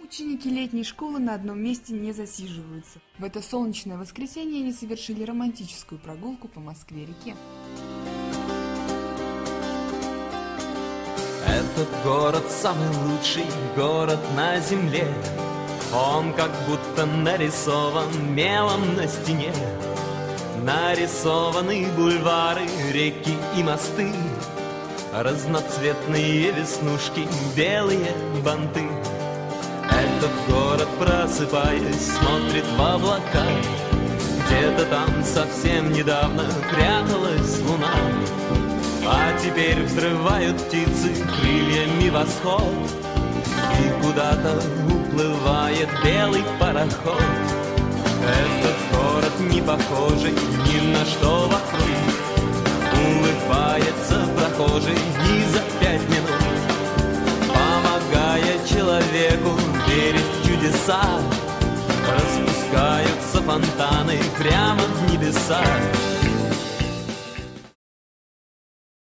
Ученики летней школы на одном месте не засиживаются. В это солнечное воскресенье они совершили романтическую прогулку по Москве-реке. Этот город самый лучший город на земле. Он как будто нарисован мелом на стене. Нарисованы бульвары, реки и мосты, разноцветные веснушки, белые банты. Этот город, просыпаясь, смотрит в облака. Где-то там совсем недавно пряталась луна, а теперь взрывают птицы крыльями восход, и куда-то уплывает белый пароход. Этот город не похожий ни на что вокруг. Улыбается прохожий и за 5 минут, помогая человеку верить в чудеса, распускаются фонтаны прямо в небеса.